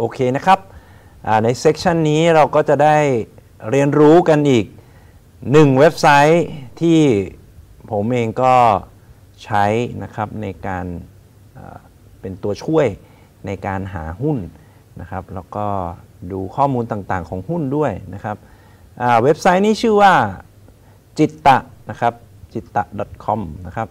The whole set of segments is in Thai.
เคนะครับในเซกชันนี้เราก็จะได้เรียนรู้กันอีก1เว็บไซต์ที่ผมเองก็ใช้นะครับในการเป็นตัวช่วยในการหาหุ้นนะครับแล้วก็ดูข้อมูลต่างๆของหุ้นด้วยนะครับเว็บไซต์นี้ชื่อว่าจิตตะนะครับจิตตะ .com นะครับ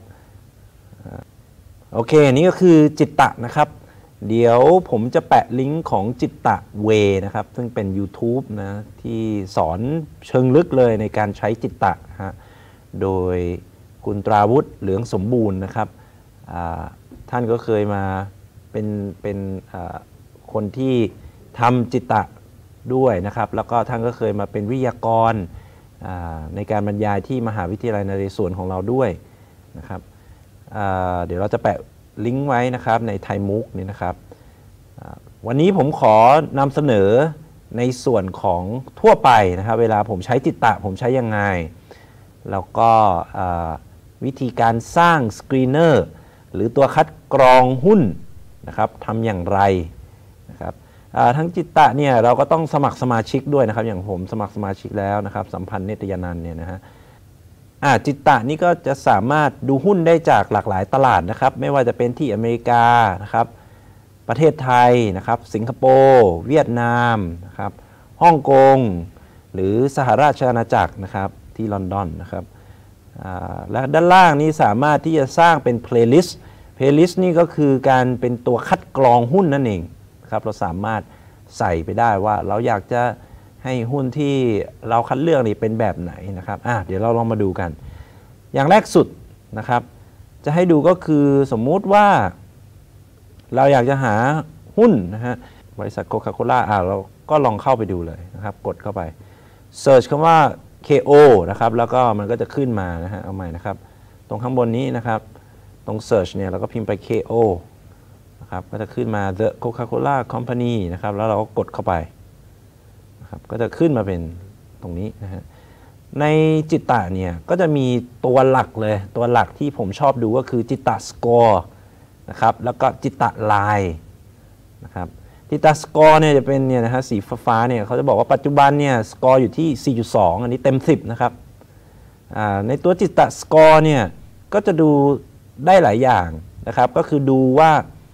โอเคนี่ก็คือจิตตะนะครับเดี๋ยวผมจะแปะลิงก์ของจิตตะเวนะครับซึ่งเป็น YouTube นะที่สอนเชิงลึกเลยในการใช้จิตตะฮะโดยคุณตราวุฒิเหลืองสมบูรณ์นะครับท่านก็เคยมาเป็นคนที่ทำจิตตะด้วยนะครับแล้วก็ท่านก็เคยมาเป็นวิทยากรในการบรรยายที่มหาวิทยาลัยนเรศวรของเราด้วยนะครับเดี๋ยวเราจะแปะลิงก์ไว้นะครับในไทยมุกนี่นะครับวันนี้ผมขอนำเสนอในส่วนของทั่วไปนะครับเวลาผมใช้จิตตะผมใช้ยังไงแล้วก็วิธีการสร้างสกรีนเนอร์หรือตัวคัดกรองหุ้นนะครับทำอย่างไรนะครับทั้งจิตตะเนี่ยเราก็ต้องสมัครสมาชิกด้วยนะครับอย่างผมสมัครสมาชิกแล้วนะครับสัมพันธ์เนตรยานันท์เนี่ยนะฮะจิตตะนี่ก็จะสามารถดูหุ้นได้จากหลากหลายตลาดนะครับไม่ว่าจะเป็นที่อเมริกานะครับประเทศไทยนะครับสิงคโปร์เวียดนามนะครับฮ่องกงหรือสหราชอาณาจักรนะครับที่ลอนดอนนะครับและด้านล่างนี้สามารถที่จะสร้างเป็นเพลย์ลิสต์นี่ก็คือการเป็นตัวคัดกรองหุ้นนั่นเองครับเราสามารถใส่ไปได้ว่าเราอยากจะให้หุ้นที่เราคัดเลือกนี่เป็นแบบไหนนะครับเดี๋ยวเราลองมาดูกันอย่างแรกสุดนะครับจะให้ดูก็คือสมมุติว่าเราอยากจะหาหุ้นนะฮะบริษัทโคคาโคล่าเราก็ลองเข้าไปดูเลยนะครับกดเข้าไปเสิร์ชคำว่า KO นะครับแล้วก็มันก็จะขึ้นมานะฮะเอาใหม่นะครับตรงข้างบนนี้นะครับตรง Search เนี่ยเราก็พิมพ์ไป KO นะครับก็จะขึ้นมา The Coca-Cola Company นะครับแล้วเราก็กดเข้าไปนะครับก็จะขึ้นมาเป็นตรงนี้นะฮะในจิตตะเนี่ยก็จะมีตัวหลักเลยตัวหลักที่ผมชอบดูก็คือจิตตะสกอร์นะครับแล้วก็จิตตะไลน์นะครับจิตตะสกอร์เนี่ยจะเป็นเนี่ยนะฮะสีฟ้าเนี่ยเขาจะบอกว่าปัจจุบันเนี่ยสกอร์อยู่ที่ 4.2 อันนี้เต็ม 10นะครับในตัวจิตตะสกอร์เนี่ยก็จะดูได้หลายอย่างนะครับก็คือดูว่า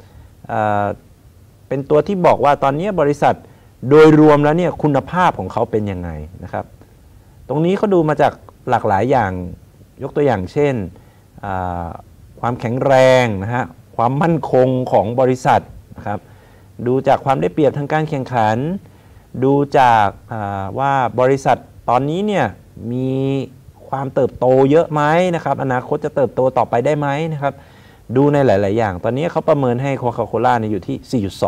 เป็นตัวที่บอกว่าตอนนี้บริษัทโดยรวมแล้วเนี่ยคุณภาพของเขาเป็นยังไงนะครับตรงนี้เขาดูมาจากหลากหลายอย่างยกตัวอย่างเช่นความแข็งแรงนะฮะความมั่นคงของบริษัทนะครับดูจากความได้เปรียบทางการแข่งขันดูจากว่าบริษัทตอนนี้เนี่ยมีความเติบโตเยอะไหมนะครับอนาคตจะเติบโตต่อไปได้ไหมนะครับดูในหลายๆอย่างตอนนี้เขาประเมินให้โคคาโคล่าอยู่ที่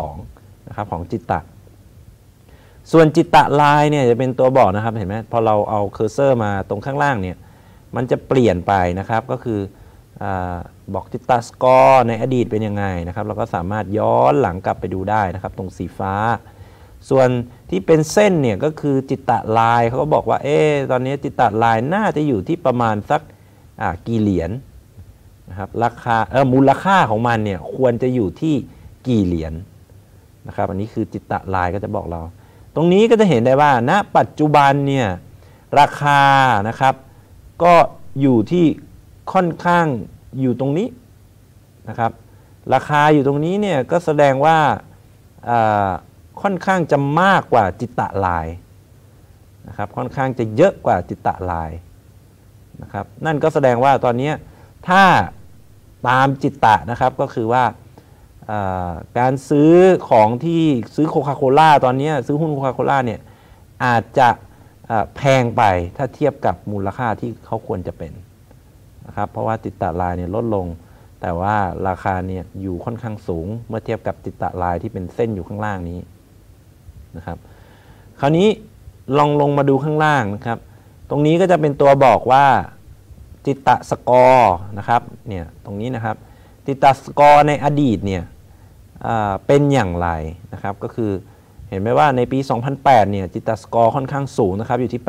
4.2 นะครับของจิตตะส่วนจิตตะไลน์เนี่ยจะเป็นตัวบอกนะครับเห็นไหมพอเราเอาเคอร์เซอร์มาตรงข้างล่างเนี่ยมันจะเปลี่ยนไปนะครับก็คือบอกจิตตะสกอร์ในอดีตเป็นยังไงนะครับเราก็สามารถย้อนหลังกลับไปดูได้นะครับตรงสีฟ้าส่วนที่เป็นเส้นเนี่ยก็คือจิตตะไลน์เขาก็บอกว่าตอนนี้จิตตะไลน์น่าจะอยู่ที่ประมาณสักกี่เหรียญนะครับราคามูลค่าของมันเนี่ยควรจะอยู่ที่กี่เหรียญนะครับอันนี้คือจิตตะไลน์ก็จะบอกเราตรงนี้ก็จะเห็นได้ว่าณปัจจุบันเนี่ยราคานะครับก็อยู่ที่ค่อนข้างอยู่ตรงนี้นะครับราคาอยู่ตรงนี้เนี่ยก็แสดงว่าค่อนข้างจะมากกว่าจิตตะไลน์นะครับค่อนข้างจะเยอะกว่าจิตตะไลน์นะครับนั่นก็แสดงว่าตอนนี้ถ้าตามจิตตะนะครับก็คือว่าการซื้อของที่ซื้อโคคาโคล่าตอนนี้ซื้อหุ้นโคคาโคล่าเนี่ยอาจจะแพงไปถ้าเทียบกับมูลค่าที่เขาควรจะเป็นนะครับเพราะว่าจิตตะไลน์เนี่ยลดลงแต่ว่าราคาเนี่ยอยู่ค่อนข้างสูงเมื่อเทียบกับจิตตะไลน์ที่เป็นเส้นอยู่ข้างล่างนี้นะครับคราวนี้ลองลงมาดูข้างล่างนะครับตรงนี้ก็จะเป็นตัวบอกว่าจิตตะสกอร์นะครับเนี่ยตรงนี้นะครับจิตตะสกอร์ในอดีตเนี่ยเป็นอย่างไรนะครับก็คือเห็นไหมว่าในปี 2008 เนี่ยจิตตะสกอร์ค่อนข้างสูงนะครับอยู่ที่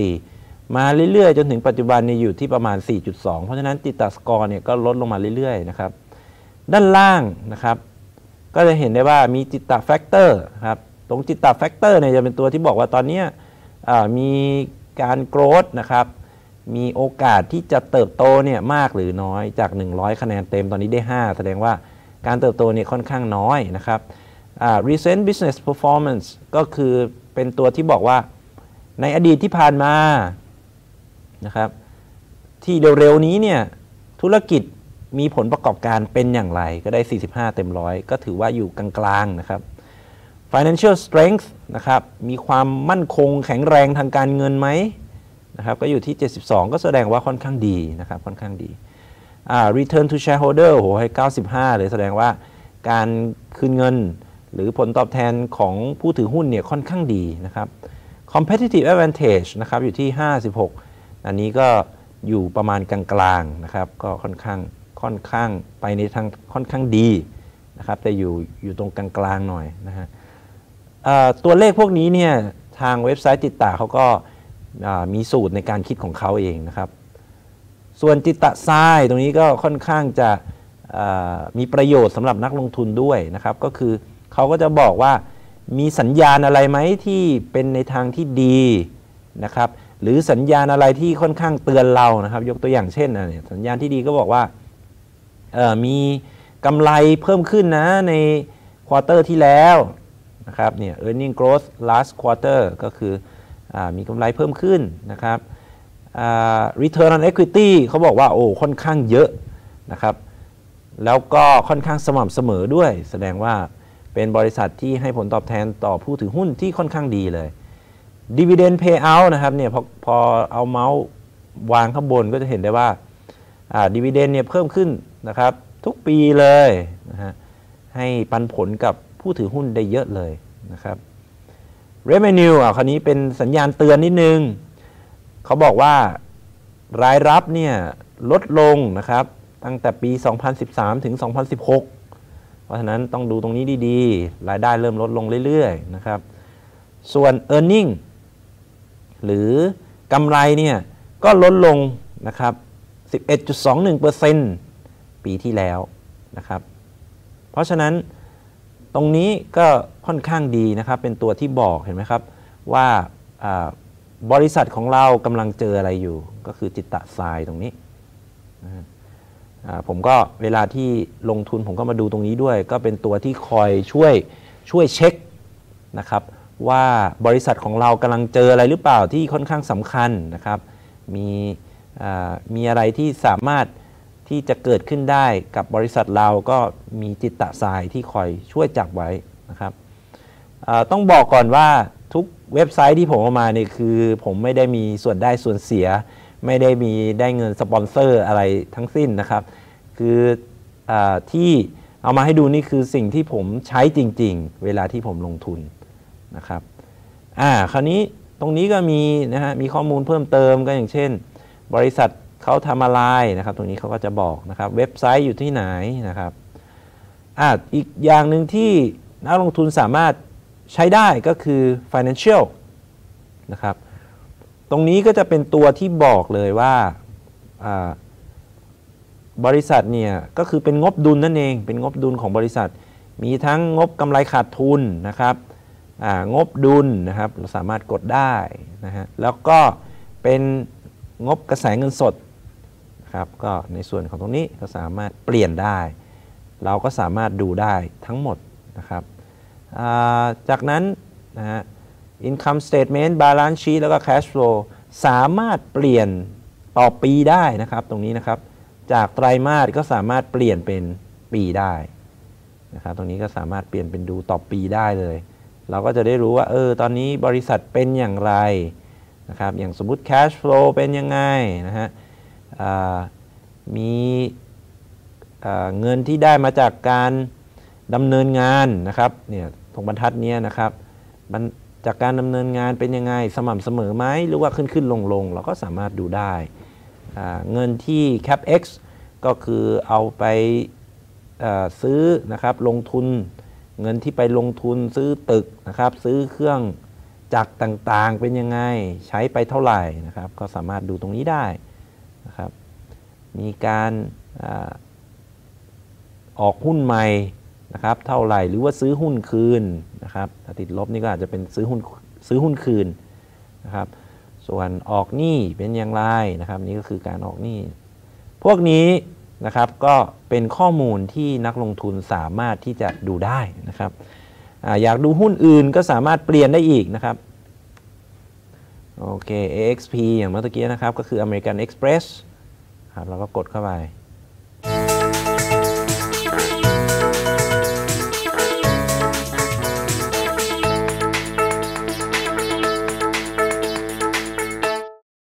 8.4 มาเรื่อยๆจนถึงปัจจุบันนี้อยู่ที่ประมาณ 4.2 เพราะฉะนั้นจิตตะสกอร์เนี่ยก็ลดลงมาเรื่อยๆนะครับด้านล่างนะครับก็จะเห็นได้ว่ามีจิตตะแฟกเตอร์ครับตรงจิตตะแฟกเตอร์เนี่ยจะเป็นตัวที่บอกว่าตอนนี้มีการโกรธนะครับมีโอกาสที่จะเติบโตเนี่ยมากหรือน้อยจาก100คะแนนเต็มตอนนี้ได้5แสดงว่าการเติบโตเนี่ยค่อนข้างน้อยนะครับrecent business performance ก็คือเป็นตัวที่บอกว่าในอดีตที่ผ่านมานะครับที่เร็วๆนี้เนี่ยธุรกิจมีผลประกอบการเป็นอย่างไรก็ได้45เต็ม100ก็ถือว่าอยู่กลางๆนะครับ financial strength นะครับมีความมั่นคงแข็งแรงทางการเงินไหมนะครับก็อยู่ที่72ก็แสดงว่าค่อนข้างดีนะครับค่อนข้างดีreturn to shareholder โหให้95เลยแสดงว่าการคืนเงินหรือผลตอบแทนของผู้ถือหุ้นเนี่ยค่อนข้างดีนะครับ competitive advantage นะครับอยู่ที่56อันนี้ก็อยู่ประมาณกลางๆนะครับก็ค่อนข้างไปในทางค่อนข้างดีนะครับแต่อยู่ตรงกลางๆหน่อยนะฮะตัวเลขพวกนี้เนี่ยทางเว็บไซต์จิตตะเขาก็มีสูตรในการคิดของเขาเองนะครับส่วนจิตตะทรายตรงนี้ก็ค่อนข้างจะมีประโยชน์สำหรับนักลงทุนด้วยนะครับก็คือเขาก็จะบอกว่ามีสัญญาณอะไรไหมที่เป็นในทางที่ดีนะครับหรือสัญญาณอะไรที่ค่อนข้างเตือนเรานะครับยกตัวอย่างเช่นสัญญาณที่ดีก็บอกว่ามีกำไรเพิ่มขึ้นนะในควอเตอร์ที่แล้วนะครับเนี่ย earning growth last quarter ก็คือมีกำไรเพิ่มขึ้นนะครับreturn on equity เขาบอกว่าโอ้ค่อนข้างเยอะนะครับแล้วก็ค่อนข้างสม่ำเสมอด้วยแสดงว่าเป็นบริษัทที่ให้ผลตอบแทนต่อผู้ถือหุ้นที่ค่อนข้างดีเลย dividend payout นะครับเนี่ยพอเอาเมาส์วางข้างบนก็จะเห็นได้ว่าdividend เนี่ยเพิ่มขึ้นนะครับทุกปีเลยนะฮะให้ปันผลกับผู้ถือหุ้นได้เยอะเลยนะครับ revenue คราวนี้เป็นสัญญาณเตือนนิดนึงเขาบอกว่ารายรับเนี่ยลดลงนะครับตั้งแต่ปี 2013 ถึง 2016 เพราะฉะนั้นต้องดูตรงนี้ดีๆรายได้เริ่มลดลงเรื่อยๆนะครับส่วน earning หรือกำไรเนี่ยก็ลดลงนะครับ 11.21% ปีที่แล้วนะครับเพราะฉะนั้นตรงนี้ก็ค่อนข้างดีนะครับเป็นตัวที่บอกเห็นไหมครับว่าบริษัทของเรากำลังเจออะไรอยู่ก็คือจิตตะทรายตรงนี้ผมก็เวลาที่ลงทุนผมก็มาดูตรงนี้ด้วยก็เป็นตัวที่คอยช่วยเช็คนะครับว่าบริษัทของเรากำลังเจออะไรหรือเปล่าที่ค่อนข้างสำคัญนะครับมีอะไรที่สามารถที่จะเกิดขึ้นได้กับบริษัทเราก็มีจิตตะทรายที่คอยช่วยจับไว้นะครับต้องบอกก่อนว่าทุกเว็บไซต์ที่ผมเอามาเนี่ยคือผมไม่ได้มีส่วนได้ส่วนเสียไม่ได้มีได้เงินสปอนเซอร์อะไรทั้งสิ้นนะครับคือที่เอามาให้ดูนี่คือสิ่งที่ผมใช้จริงๆเวลาที่ผมลงทุนนะครับคราวนี้ตรงนี้ก็มีนะฮะมีข้อมูลเพิ่มเติมก็อย่างเช่นบริษัทเขาทำอะไรนะครับตรงนี้เขาก็จะบอกนะครับเว็บไซต์อยู่ที่ไหนนะครับอีกอย่างหนึ่งที่นักลงทุนสามารถใช้ได้ก็คือ financial นะครับตรงนี้ก็จะเป็นตัวที่บอกเลยว่าบริษัทเนี่ยก็คือเป็นงบดุลนั่นเองเป็นงบดุลของบริษัทมีทั้งงบกำไรขาดทุนนะครับงบดุลนะครับเราสามารถกดได้นะฮะแล้วก็เป็นงบกระแสเงินสดนะครับก็ในส่วนของตรงนี้ก็สามารถเปลี่ยนได้เราก็สามารถดูได้ทั้งหมดนะครับจากนั้นนะฮะ income statement balance sheet แล้วก็ cash flow สามารถเปลี่ยนต่อปีได้นะครับตรงนี้นะครับจากไตรมาสก็สามารถเปลี่ยนเป็นปีได้นะครับตรงนี้ก็สามารถเปลี่ยนเป็นดูต่อปีได้เลยเราก็จะได้รู้ว่าตอนนี้บริษัทเป็นอย่างไรนะครับอย่างสมมุติ cash flow เป็นยังไงนะฮะมีเงินที่ได้มาจากการดำเนินงานนะครับเนี่ยตรงบรรทัดนี้นะครับจากการดำเนินงานเป็นยังไงสม่ำเสมอไหมหรือว่าขึ้นลงเราก็สามารถดูได้เงินที่ CapEx ก็คือเอาไปซื้อนะครับลงทุนเงินที่ไปลงทุนซื้อตึกนะครับซื้อเครื่องจักรต่างๆเป็นยังไงใช้ไปเท่าไหร่นะครับก็สามารถดูตรงนี้ได้นะครับมีการออกหุ้นใหม่นะครับเท่าไหร่หรือว่าซื้อหุ้นคืนนะครับถ้าติดลบนี่ก็อาจจะเป็นซื้อหุ้นคืนนะครับส่วนออกหนี้เป็นอย่างไรนะครับนี่ก็คือการออกหนี้พวกนี้นะครับก็เป็นข้อมูลที่นักลงทุนสามารถที่จะดูได้นะครับอยากดูหุ้นอื่นก็สามารถเปลี่ยนได้อีกนะครับโอเค AXP อย่างเมื่อกี้นะครับก็คือ American Express ครับเราก็กดเข้าไป